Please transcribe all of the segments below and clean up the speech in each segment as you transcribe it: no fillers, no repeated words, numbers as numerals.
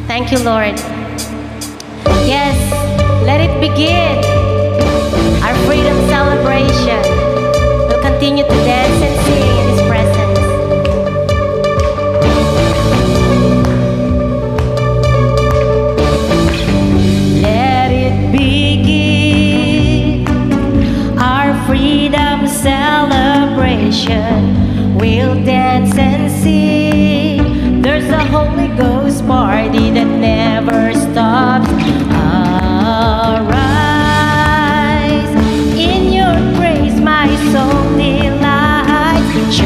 Thank you, Lord. Yes, let it begin. Our freedom celebration. We'll continue to dance and sing in His presence. Let it begin. Our freedom celebration. We'll dance and sing. There's a Holy Ghost party that never stops. Arise, in your grace my soul delights.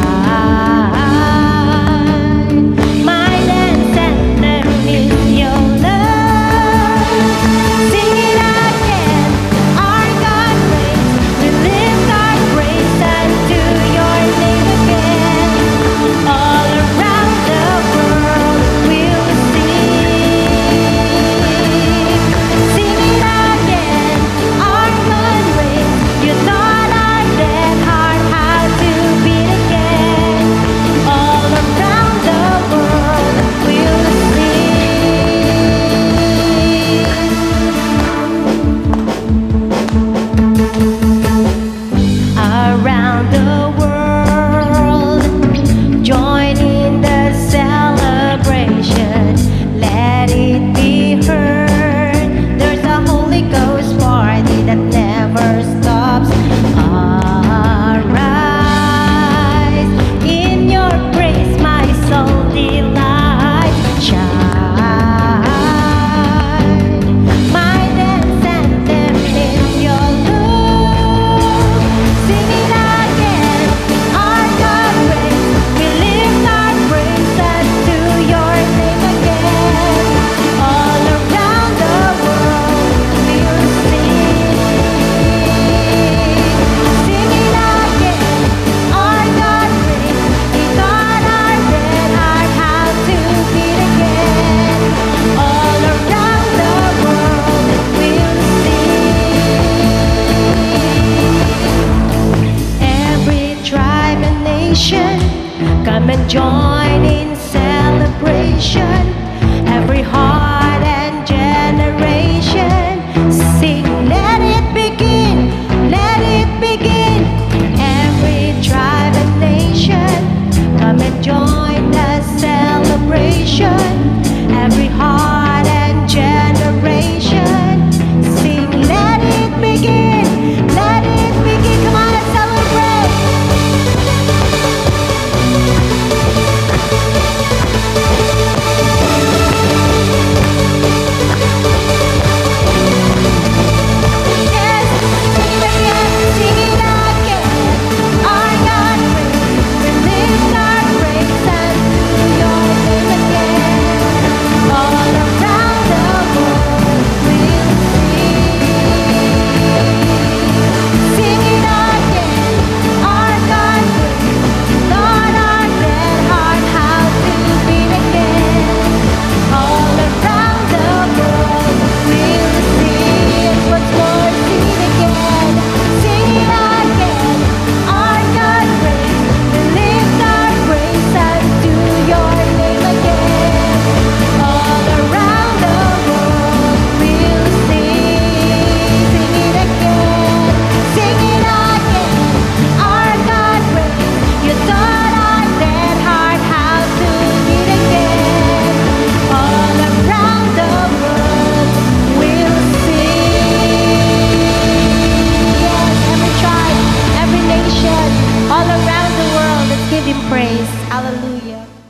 Shine, my dance anthem is your love. Sing it again, our God reigns. We lift our praise unto your name again. All around the world we'll sing. Sing it again, our God reigns. You thought our dead heart had to beat again. All around the world we'll sing. Around the world, join in the celebration. Let it be heard. There's a Holy Ghost party that never stops. Arise, in your grace my soul delights. Shine, my dance anthem is your love. Sing it again, our God reigns. We lift our praise unto your name again. All around the world we'll sing. Sing it again, our God reigns. He thought our dead heart had to beat again. All around the world we'll sing. Every tribe and nation, come and join in celebration. Every heart and generation, sing, let it begin, let it begin. Every tribe and nation, come and join the celebration. Every heart and generation, sing, let it begin, let it begin. Come on and celebrate. Yes, sing it again, sing it again. Our God reigns. We lift our praise unto your name again. All around the world we'll sing. Sing it again, our God reigns. Thought our dead heart how to beat again. All around the world we'll sing. Once more, sing it again, sing it again. Our God reigns. We lift our praise unto your name again. All around the world we'll sing. Sing it again, sing it again. Our God reigns. You thought our dead heart how to beat again. All around the world we'll sing. Yes, every tribe, every nation, all around the world, let's give Him praise. Hallelujah.